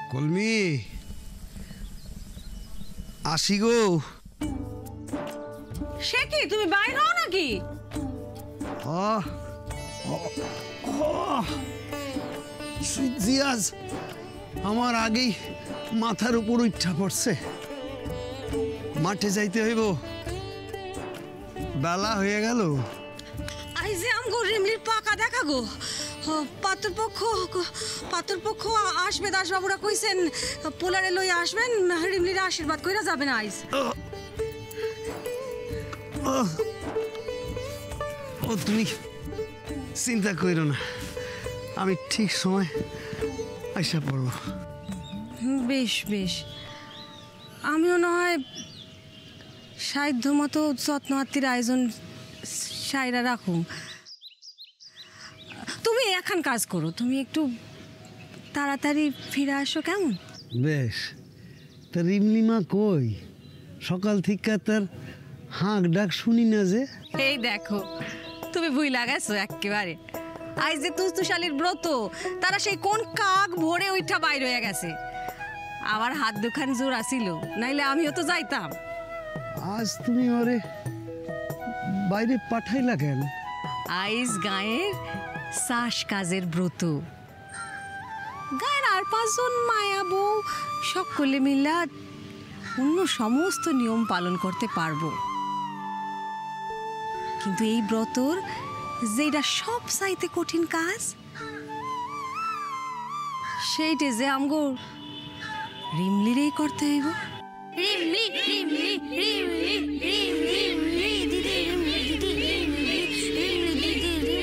কলমি আসি গো। সে কি তুমি বাইর হও নাকি? জিয়াজ আমার আগেই মাথার উপর উঠা পড়ছে। মাঠে যাইতে হইব, বেলা হয়ে গেল। আই যে আমগো রিমলির পাকা দেখা গো। পাত্রপক্ষ আসবে, দাসবাবুরা কইছেন পোলারে লই আসবেন, রিমলির আশীর্বাদ কইরা যাবেন আইজ। ও তুমি চিন্তা কইরো না, আমি ঠিক সময় আইসা পড়ব। বেশ বেশ, আমিও নয় সাধ্য মতো যত্ন আত্মীর আয়োজন সাইরা রাখুম। তুমি এখন কাজ করো, তুমি একটু তাড়াতাড়ি ফিরে আসো কেমন? বেশ। তা রিমলিমা কই? সকাল থেকে তার হাঁক ডাক শুনি না যে। এই দেখো তুমি ভুই লাগাইছো একেবারে। আজ যে তুস্তুশালীর ব্রত, তারা সেই কোন কাক ভোরে উঠা বাইর হয়ে গেছে। আমার হাত দুখান জোর আসিল, নাইলে আমিও তো যাইতাম। আজ তুমি ওরে বাইরে পাঠাইলা কেন? আইজ গায়ের চাষ কাজের ব্রত। গায়ের আর 5 জন মায়া বউ সকলে মিলা অন্য সমস্ত নিয়ম পালন করতে পারবো, কিন্তু এই ব্রতর যেটা সব চাইতে কঠিন কাজ, সেইটা যে আমগো রিমলিরেই করতে হইব। রিমলি রিমলি রিমলি রিমলি দিদি রিমলি দিদি রিমলি রিমলি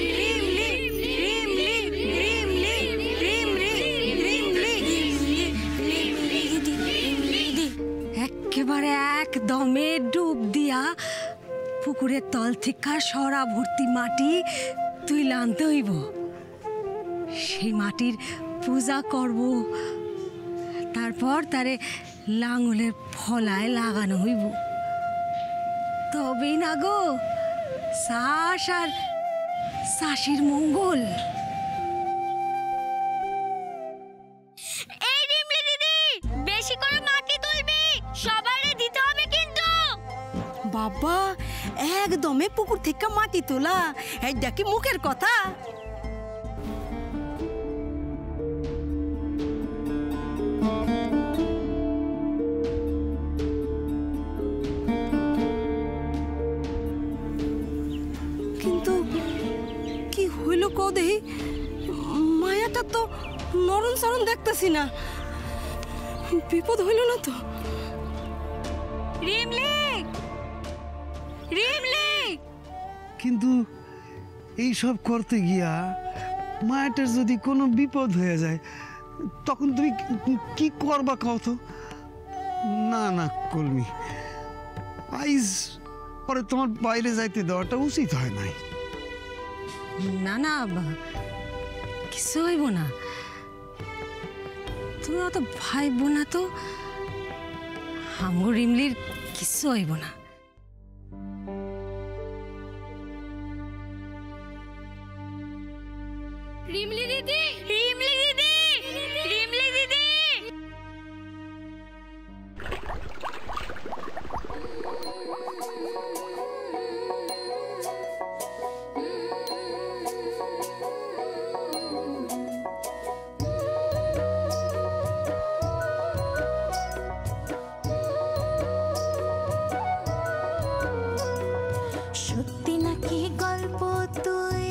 দিদি রিমলি। একেবারে একদমে ডুব দিয়া পুকুরের তল থেকে সরা ভর্তি মাটি তুই আনতে হইব। সেই মাটির পূজা করব, তারপর তারে লাঙলের ফলায় লাগানো হইব। তবেই না গো চাষ আর চাষির মঙ্গল। এই রিমলি দিদি, বেশি করে মাটি তুলবি, সবারে দিতে হবে কিন্তু। বাবা, একদমে পুকুর থেকে মাটি তোলা এইটা কি মুখের কথা? কিন্তু কি হইল কদেহি, মায়াটা তো নরম সরম দেখতেছি না। বিপদ হইল না তো? রিমলি রিমলি, কিন্তু এই সব করতে গিয়া মায়াটার যদি কোনো বিপদ হয়ে যায়, তখন তুমি কি করবা কও তো? না না কলমি, আইজ পরে তোমার বাইরে যাইতে দেওয়াটা উচিত হয় নাই। না না, কিছু হইব না, তুমি অত ভাইব না তো। আমগো রিমলির কিছু হইব না। রিমলি দিদি রিমলি দিদি রিমলি দিদি। সত্যি নাকি গল্প তুই,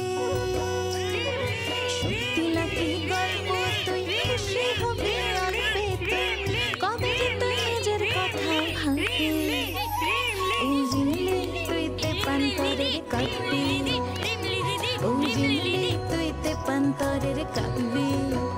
সত্যি নাকি গল্প তুই, খুশি হবে আসবে তুই, কবে তুই নিজের কথা ভাববি। ও জিনলে তুইতে পান্তরের কাঁদবি, ও জিনলে তুইতে পান্তরের কাঁদবি।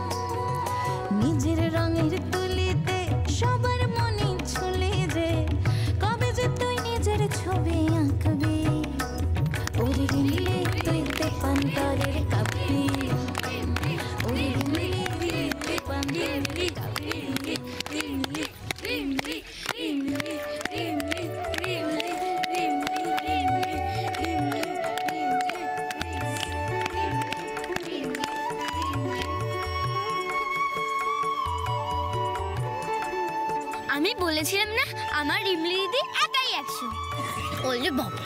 নিজের রঙের তুলিতে সবার মনে ছুলে যে, কবে যে তুই নিজের ছবি আঁকবি। ওরে রিমলি তুইতে পান্তরের কাঁদবি, ওরে রিমলি তুইতে পান্তরের কাঁদবি। রিমলি রিমলি রিমলি রিমলি রিমলি রিমলি রিমলি রিমলি রিমলি রিমলি। বলেছিলাম না আমার রিমলি দিদি একাই 100। ওলে বাবা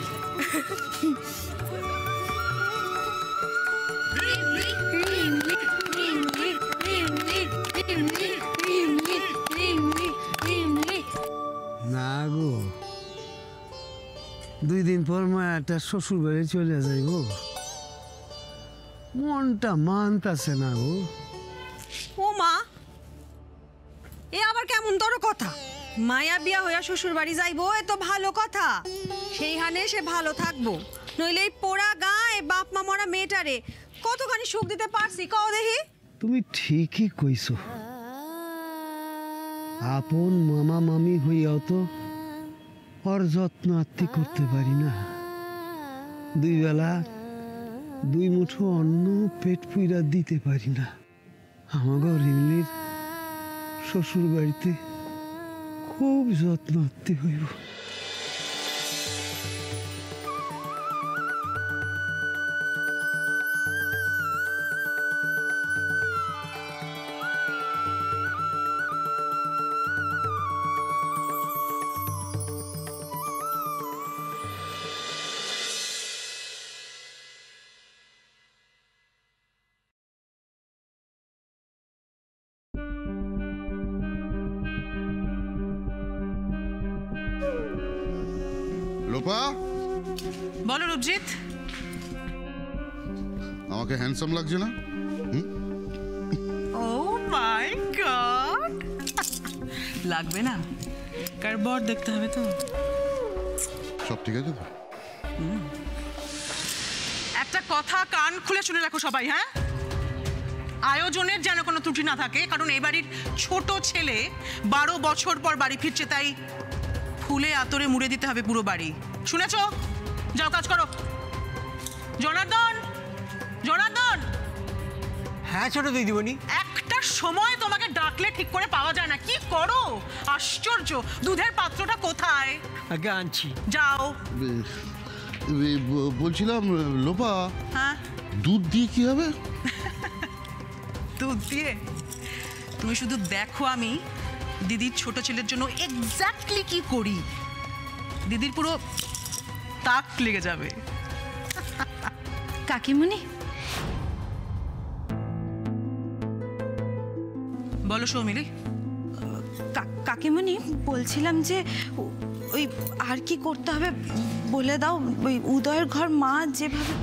না গো, 2 দিন পর মায়াটা শ্বশুর বাড়ি চলে যাইব, মনটা মানতাছে না গো। ও মা, এ আবার কেমন তোর কথা? মায়া বিয়া হইয়া শ্বশুর বাড়ি যাইবো, এ তো ভালো কথা। সেই হানে সে ভালো থাকবো, নইলে এই পোড়া গায়ে বাপ মা মরা মেয়েটারে কতখানি সুখ দিতে পারছি কও দেখি। তুমি ঠিকই কইছো, আপন মামা মামি হইয়াও তো ওর যত্ন আত্তি করতে পারি না। 2 বেলা 2 মুঠো অন্ন পেট পুইরা দিতে পারি না। আমাকে রিমলির শ্বশুর বাড়িতে খুব যত্ন আত্তি হইব। লোপা, বলো রূপজিৎ। আমাকে হ্যান্ডসাম লাগছে না? ও মাই গড, লাগবে না? কার বর দেখতে হবে তো। সব ঠিক আছে তো? একটা কথা কান খুলে শুনে রাখো সবাই, হ্যাঁ? আয়োজনের যেন কোনো ত্রুটি না থাকে, কারণ এই বাড়ির ছোট ছেলে 12 বছর পর বাড়ি ফিরছে, তাই ফুলে আতরে মুড়ে দিতে হবে পুরো বাড়ি। শুনেছো? যাও কাজ করো। জনার্দন, জনার্দন। হ্যাঁ ছোট দিদিমণি। একটা সময় তোমাকে ডাকলে ঠিক করে পাওয়া যায় না, কি করো? আশ্চর্য। দুধের পাত্রটা কোথায়? আগে আনছি। যাও। বলছিলাম লোপা, হ্যাঁ, দুধ দিয়ে কি হবে? দুধ দিয়ে? তুমি শুধু দেখো আমি দিদির ছোট ছেলের জন্য এক্স্যাক্টলি কি করি, দিদির পুরো তাক লেগে যাবে। কাকিমণি, বলো সৌমিলি। কাকিমণি বলছিলাম যে ওই আর কি করতে হবে বলে দাও। ওই উদয়ের ঘর মা যেভাবে,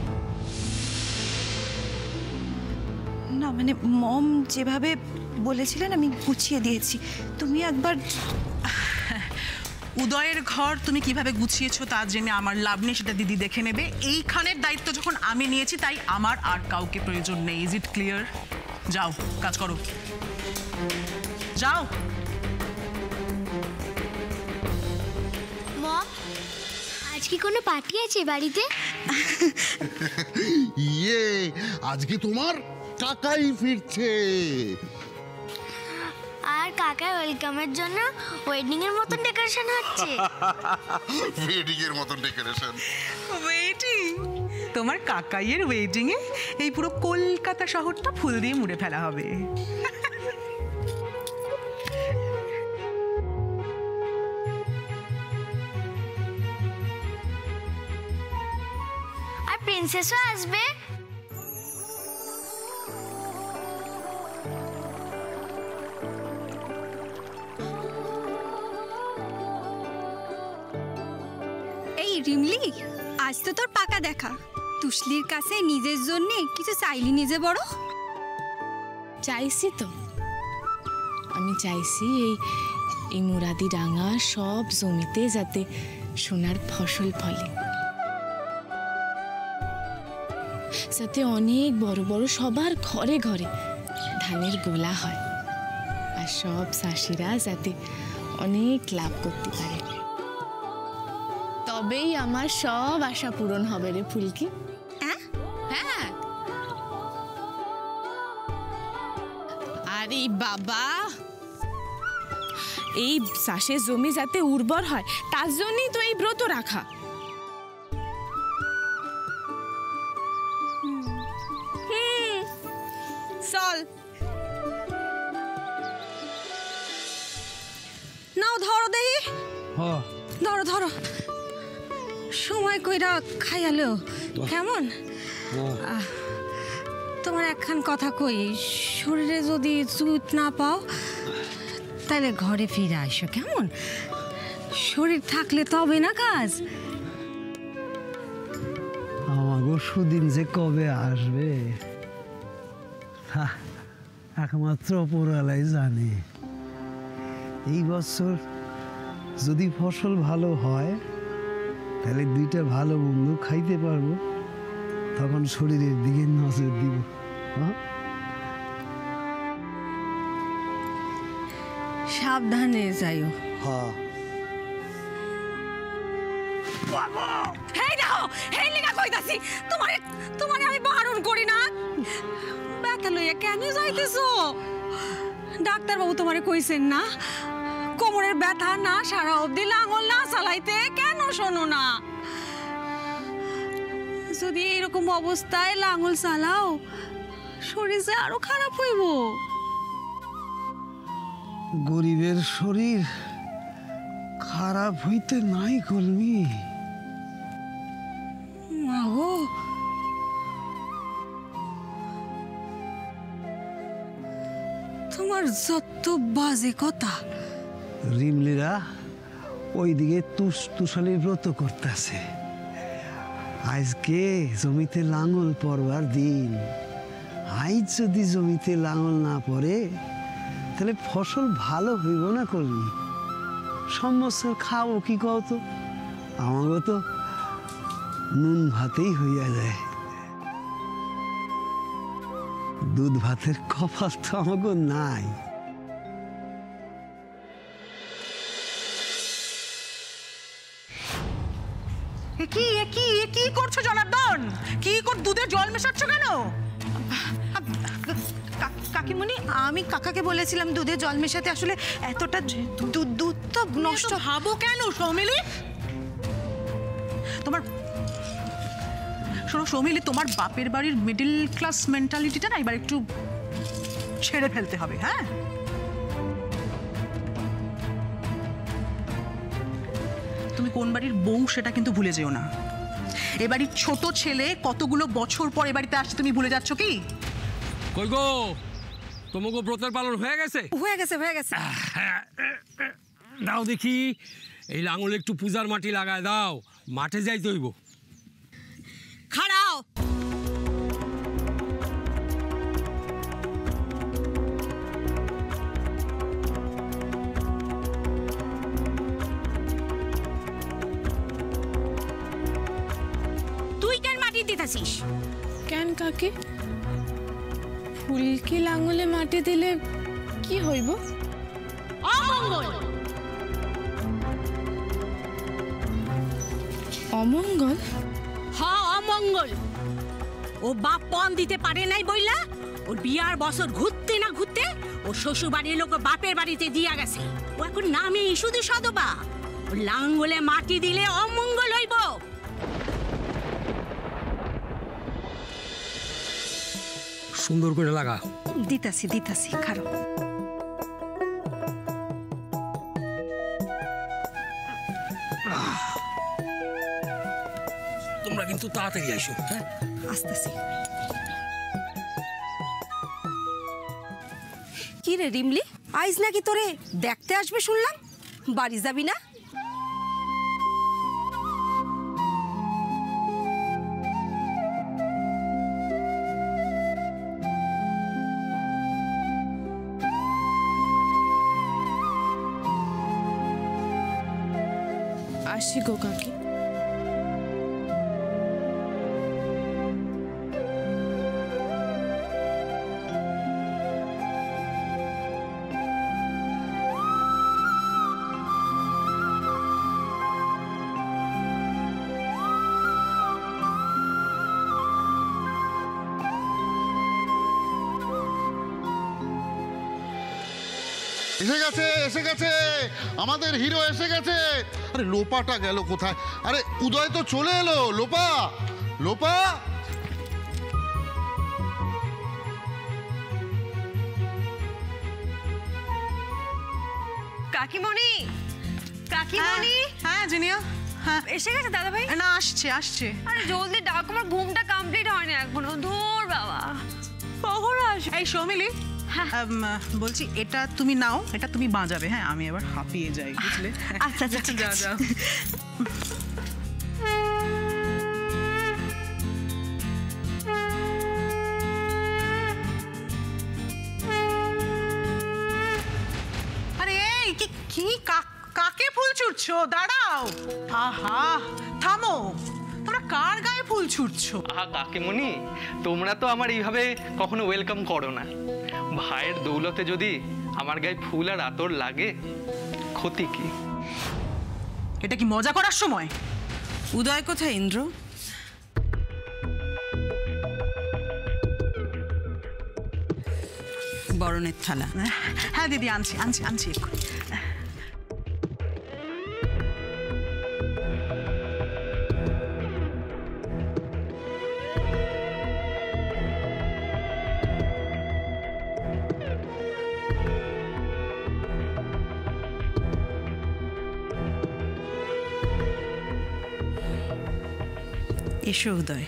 না মানে মম যেভাবে বলেছিলেন আমি গুছিয়ে দিয়েছি, তুমি একবার। উদয়ের ঘর তুমি কিভাবে গুছিয়েছো তা জেনে আমার লাভ নেই, সেটা দিদি দেখে নেবে। এইখানের দায়িত্ব যখন আমি নিয়েছি, তাই আমার আর কাউকে প্রয়োজন নেই। Is it clear? যাও কাজ করো, যাও। মম, আজ কি কোনো পার্টি আছে বাড়িতে? ইয়ে, আজকে তোমার কাকাই ফিরছে। আর কাকার ওয়েলকামের জন্য ওয়েডিং এর মতন ডেকোরেশন হচ্ছে। ওয়েডিং এর মতন ডেকোরেশন? ওয়েটিং? তোমার কাকাইয়ের ওয়েডিং এ এই পুরো কলকাতা শহরটা ফুল দিয়ে মুড়ে ফেলা হবে। আর প্রিন্সেসও আসবে। এই রিমলি, আজ তো তোর পাকা দেখা। তুসলির কাছে নিজের জন্য কিছু চাইলি নিজে বড়। চাইছি তো, আমি চাইছি এই মুরাদি ডাঙা সব জমিতে যাতে সোনার ফসল ফলে, যাতে অনেক বড় বড় সবার ঘরে ঘরে ধানের গোলা হয়, আর সব চাষিরা যাতে অনেক লাভ করতে পারে। তবেই আমার সব আশা পূরণ হবে রে ফুলকি। হ্যাঁ, আরে বাবা, এই চাষের জমি যাতে উর্বর হয় তার জন্যই তো এই ব্রত রাখা। চল নাও ধরো দেহি হ ধরো ধরো সময় কইরা খাইয়ালো কেমন তোমার একখান কথা কই শরীরে যদি জুত না পাও তাহলে ঘরে ফিরে আসো কেমন শরীর থাকলে তবে না কাজ আমাগো সুদিন যে কবে আসবে একমাত্র ওপরওয়ালাই জানে। এই বছর যদি ফসল ভালো হয় তাহলে দুইটা ভালো মন্দ খাইতে পারবো, তখন শরীরের দিকে নজর দিব। সাবধানে যাইও। হ্যাঁ হেই দেখো হেই লিগা কইতাছি তোমারে তোমারে আমি বারণ করি না ব্যথা লইয়া কেন যাইতেছো? ডাক্তার বাবু তোমারে কইছেন না কোমরের ব্যথা না সারা অবধি লাঙল না চালাইতে? কেন শোনো না? যদি এরকম অবস্থায় লাঙল চালাও শরীর যে আরো খারাপ হইব। গরিবের শরীর খারাপ হইতে নাই কলমি। মাগো তোমার যত বাজে কথা। রিমলিরা ওইদিকে তুষালির ব্রত করতেছে। আজকে জমিতে লাঙল পড়বার দিন। আজ যদি জমিতে লাঙল না পড়ে তাহলে ফসল ভালো হইব না কলমি। সমস্যার খাবো কি কও তো? আমাগো তো নুন ভাতেই হইয়া যায়। দুধ ভাতের কপাল তো আমাগো নাই। কি করছো জনার্দন? কি কর দুধে জল মেশাচ্ছ কেন? কাকিমণি আমি কাকাকে বলেছিলাম দুধে জল মেশাতে, আসলে এতটা দুধ তো নষ্ট। ভাবো কেন সৌমিলি? তোমার শোনো সৌমিলি, তোমার বাপের বাড়ির মিডল ক্লাস মেন্টালিটিটা না এবার একটু ছেড়ে ফেলতে হবে। হ্যাঁ তুমি কোন বাড়ির বউ সেটা কিন্তু ভুলে যেও না। এ বাড়ির ছোট ছেলে কতগুলো বছর পর এ বাড়িতে আসছে তুমি ভুলে যাচ্ছ কি? কই গো তোমাকে ব্রতের পালন হয়ে গেছে? হয়ে গেছে হয়ে গেছে। দাও দেখি এই লাঙলে একটু পূজার মাটি লাগায় দাও, মাঠে যাইতে হইব। খাড়াও তুই কেন মাটি দিতেছিস? কেন কাকি? ফুলকি লাঙলে মাটি দিলে কি হইব? অমঙ্গল। অমঙ্গল? অমঙ্গল। ও বাপ পণ দিতে পারে নাই বইলা ওর বিয়ার বছর ঘুরতে না ঘুরতে ওর শ্বশুর বাড়ির লোক বাপের বাড়িতে দিয়া গেছে। ও এখন নামে শুধু সদবা। ওর লাঙ্গলে মাটি দিলে অমঙ্গল হইব। সুন্দর করে লাগা। দিতাছি দিতাছি খারো। তোমরা কিন্তু তাড়াতাড়ি আইসো। হ্যাঁ আসতেছি। কি রে রিমলি, আইজ নাকি তোরে দেখতে আসবে শুনলাম? বাড়ি যাবি না? আসি গো কাকি। এসে গেছে এসে গেছে, আমাদের হিরো এসে গেছে। আরে লোপাটা গেল কোথায়? আরে উদয় তো চলে এলো। লোপা, লোপা। কাকিমণি কি বলি? হ্যাঁ জিনিয়া, হ্যাঁ এসে গেছে দাদা ভাই? না আসছে আসছে। আরে জলদি ডাক, আমার ঘুমটা কমপ্লিট হয়নি এখনো। ধুর বাবা, কখন আসবে? এই সৌমিলি, বলছি এটা তুমি নাও, এটা তুমি বাজাবে। হ্যাঁ আমি এবার হাঁপিয়ে যাই, বুঝলে? আচ্ছা আচ্ছা ঠিক যাও আছে। যাও। আরে এই কি কাকে ফুল ছুটছো? দাঁড়াও, আহা থামো, তোমরা কার গায়ে ফুল ছুটছো? আহা কাকিমণি, তোমরা তো আমার এইভাবে কখনো ওয়েলকাম করো না। ভাইয়ের দৌলতে যদি আমার গায়ে ফুল আর আতর লাগে, ক্ষতি কি? এটা কি মজা করার সময়? উদয় কোথায় ইন্দ্র? বরণের থালা। হ্যাঁ দিদি আনছি আনছি আনছি এক্ষুনি। এসো উদয়।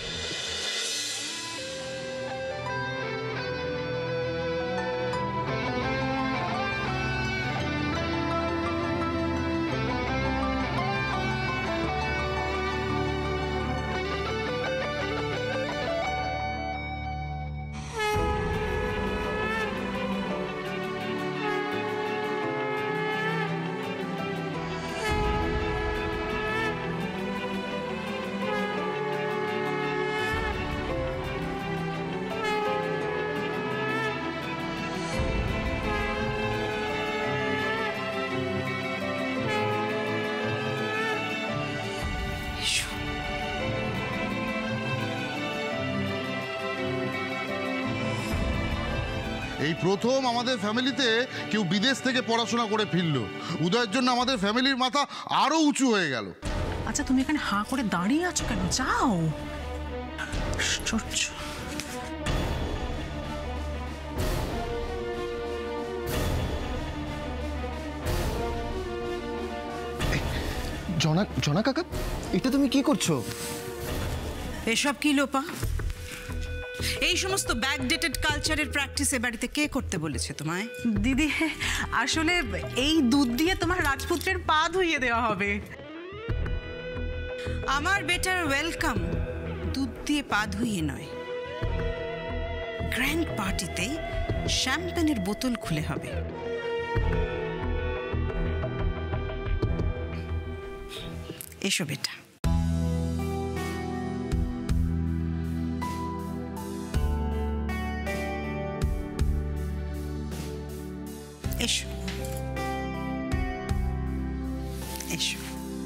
এই প্রথম আমাদের ফ্যামিলিতে কেউ বিদেশ থেকে পড়াশোনা করে ফিরলো। উদয়ের জন্য আমাদের ফ্যামিলির মাথা আরো উঁচু হয়ে গেল। আচ্ছা তুমি এখানে হাঁ করে দাঁড়িয়ে আছো কেন? যাও। আশ্চর্য। জনা কাকা, এটা তুমি কি করছো? এসব কি লোপা? এই সমস্ত ব্যাকডেটেড কালচারের প্র্যাকটিস এ বাড়িতে কে করতে বলেছে তোমায়? দিদি আসলে এই দুধ দিয়ে তোমার রাজপুত্রের পা ধুইয়ে দেওয়া হবে। আমার বেটার ওয়েলকাম দুধ দিয়ে পা ধুইয়ে নয়, গ্র্যান্ড পার্টিতে শ্যাম্পেনের বোতল খুলে হবে। এসো বেটা। এসো এসো।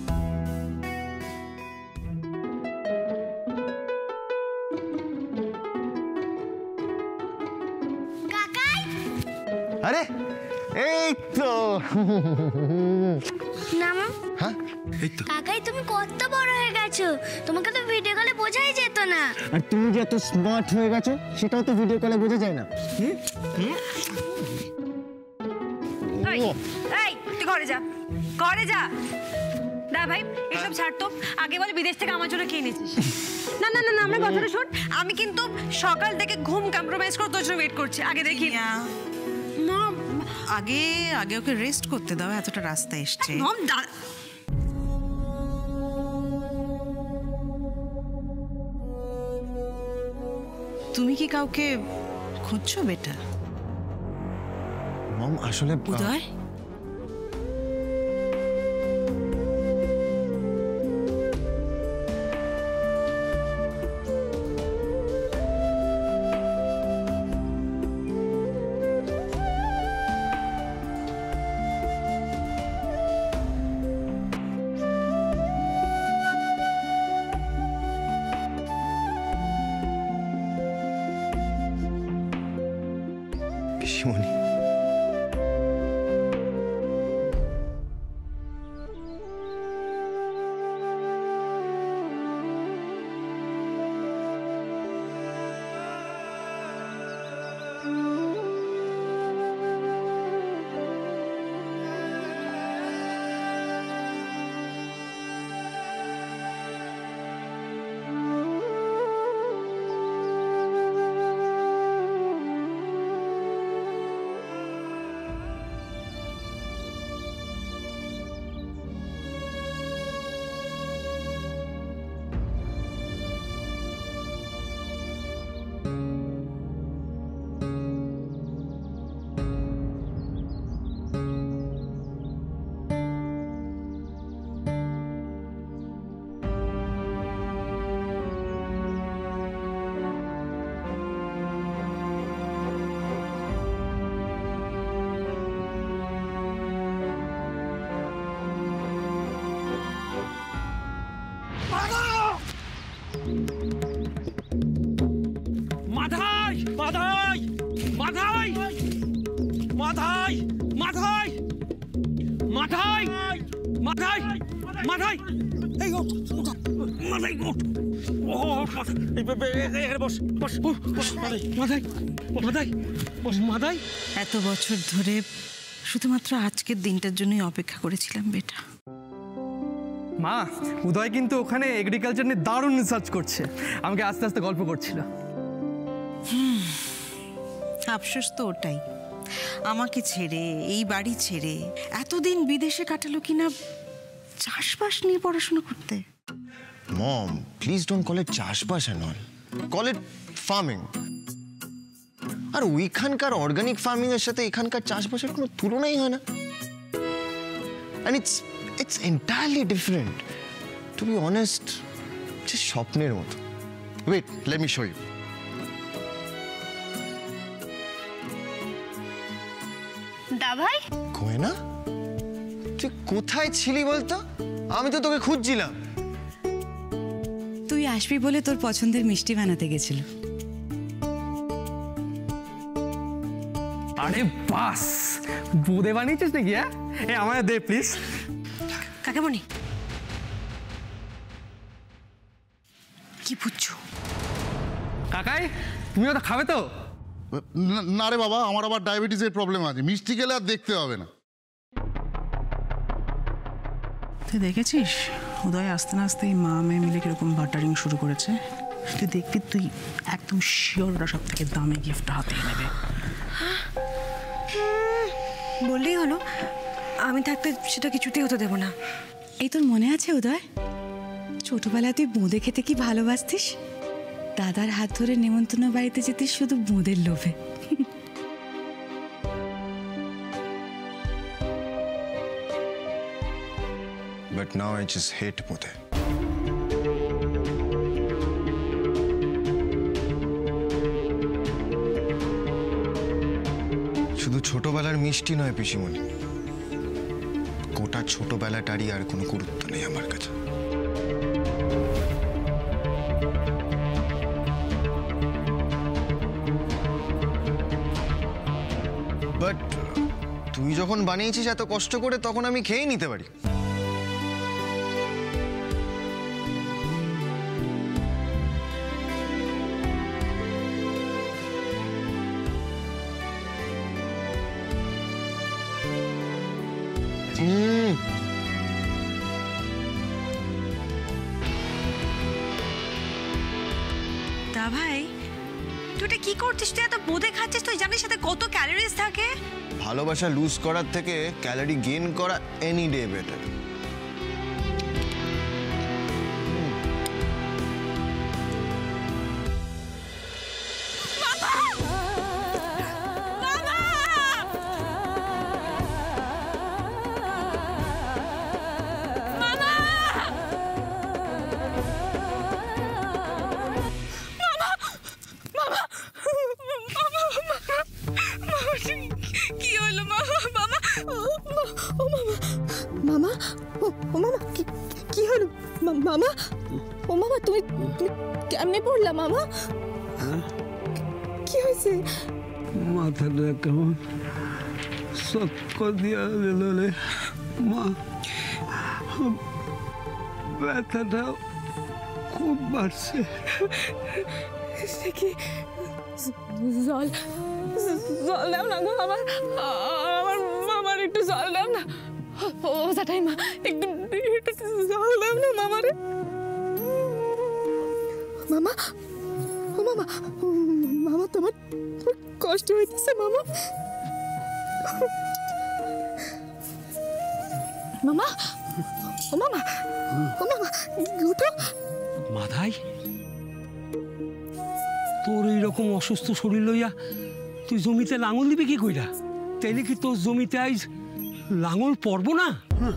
আরে এই তো। না মা, হ্যাঁ এই তো। কাকাই তুমি কত বড় হয়ে গেছো, তোমাকে তো ভিডিও কলে বোঝাই যেত না। আর তুমি যে এত স্মার্ট হয়ে গেছো সেটাও তো ভিডিও কলে বোঝা যায় না। এই তুই ঘরে যা, ঘরে যা। দা ভাই এসব ছাড় তো, আগে বলে বিদেশ থেকে আমার জন্য কি এনেছিস? না না না না, আমার কথাটা শোন। আমি কিন্তু সকাল থেকে ঘুম কম্প্রোমাইজ করে তোর জন্য ওয়েট করছি। আগে দেখি মা, আগে আগে ওকে রেস্ট করতে দাও, এতটা রাস্তা এসছে। তুমি কি কাউকে খুঁজছো বেটা? মম আসলে উদয়, পিসিমণি, মাথায় মাথায় মাথায় মাথায় মাথায় মাথায় মাথায় মাথায় এই ওঠ মাথায় ওঠ ও বস বস বস মাথায় মাথায় মাথায় মাথায়। এত বছর ধরে শুধুমাত্র আজকের দিনটার জন্যই অপেক্ষা করেছিলাম বেটা। মা, উদয় কিন্তু ওখানে এগ্রিকালচার নিয়ে দারুণ রিসার্চ করছে, আমাকে আস্তে আস্তে গল্প করছিল। আফসোস তো ওটাই, আমাকে ছেড়ে এই বাড়ি ছেড়ে এতদিন বিদেশে কাটালো কিনা চাষবাস নিয়ে পড়াশোনা করতে। Mom, please don't call it চাষবাস and all, call it farming. আর ওইখানকার অর্গানিক ফার্মিং এর সাথে এখানকার চাষবাসের কোনো তুলনাই হয় না। And it's entirely different. To be honest, যে স্বপ্নের মতো। Wait, let me show you. দা ভাই, কোয়েনা, তুই কোথায় ছিলি বলতো? আমি তো তোকে খুঁজছিলাম। তুই আসবি বলে তোর পছন্দের মিষ্টি বানাতে গেছিল। আরে বাস, বোঁদে বানিয়েছিস নাকি? হ্যাঁ, এ আমায় দে প্লিজ। কাকামণি, কি বুঝছো? কাকাই, তুমিও তো খাবে তো? না রে বাবা, আমার আবার ডায়াবেটিসের প্রবলেম আছে, মিষ্টি খেলে আর দেখতে হবে না। তুই দেখেছিস উদয় আসতে না আসতেই মা মেয়ে মিলে কিরকম বাটারিং শুরু করেছে? তুই দেখবি, তুই একদম শিওর ওরা সব থেকে দামি গিফট হাতে নেবে। বললেই হলো, আমি থাকতে সেটা কিছুতেই হতে দেবো না। এই তোর মনে আছে উদয়, ছোটবেলায় তুই বোঁদে খেতে কি ভালোবাসতিস? দাদার হাত ধরে নেমন্তন্ন বাড়িতে যেতিস শুধু বোঁদের লোভে। But now I just hate বোঁদে। শুধু ছোটবেলার মিষ্টি নয় পিসিমণি, গোটা ছোটবেলাটারই আর কোনো গুরুত্ব নেই আমার কাছে। বাট তুই যখন বানিয়েছিস এত কষ্ট করে, তখন আমি খেয়ে নিতে পারি। তা ভাই, তুই এটা কি করছিস? তুই এত বোঁদে খাচ্ছিস, তুই জানিস সাথে কত ক্যালোরিজ থাকে? ভালোবাসা লুজ করার থেকে ক্যালোরি গেইন করা এনি ডে বেটার। কি হলো মামা? মামা, ও মামা, মামা, ও মামা, কি হলো মামা? ও মামা, তুমি কেমনে পড়লা মামা? কি হয়েছে? মাথাটা কেমন চক্কর দিয়া দিল রে মা, ব্যথাটা খুব বাড়ছে। সে কি জল জল দাও না গো, আমার মামার একটু জল দাও না। ও যাটাই মা, একটু জল দাও না মামারে। মামা, ও মামা, মামা তোমার কষ্ট হইতেছে মামা? মামা, ও মামা, ও মামা, উঠো। মাথায় তোর এইরকম অসুস্থ শরীর লইয়া তুই জমিতে লাঙল দিবি কি কইরা? তাইলে কি তোর জমিতে আইজ লাঙল পড়বো না?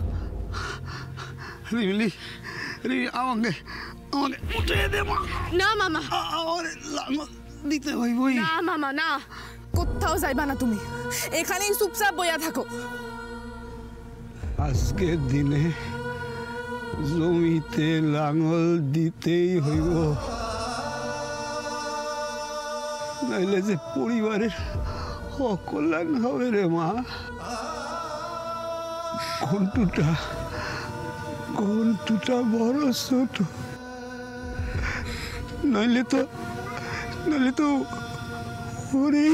রিমিলি, আমাকে উঠে দে মা। না মামা, আমার লাঙল দিতে হইবই। না মামা, না, কোথাও যাইবা না তুমি, এখানেই চুপচাপ বইয়া থাকো। আজকের দিনে জমিতে লাঙল দিতেই হইব, নাইলে যে পরিবারের অকল্যাণ হবে রে মা। ঘন্টুটা বড় ছোট, নাইলে তো ওরে।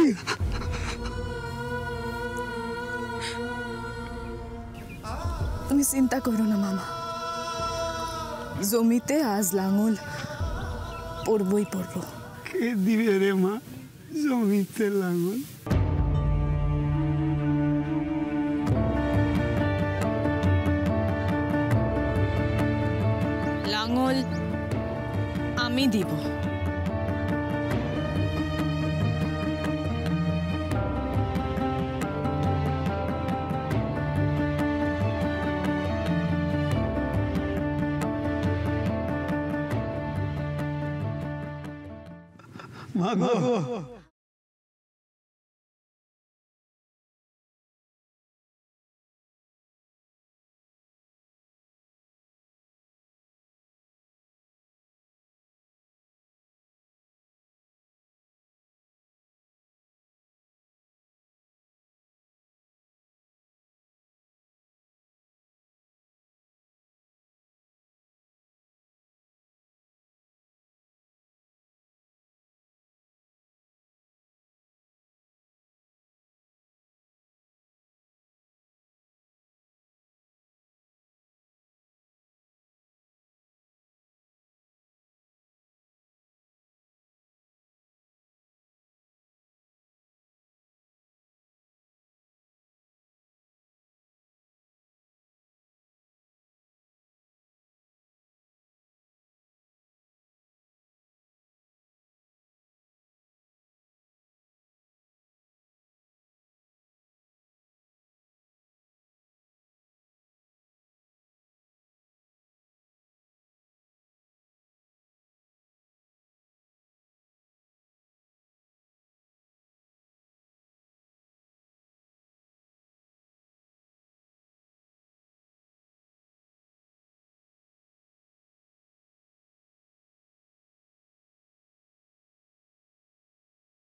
তুমি চিন্তা করো না মামা, জমিতে আজ লাঙল পড়বই পড়ব। কে দিবে রে মা জমিতে লাঙল? লাঙল আমি দিব। মাগো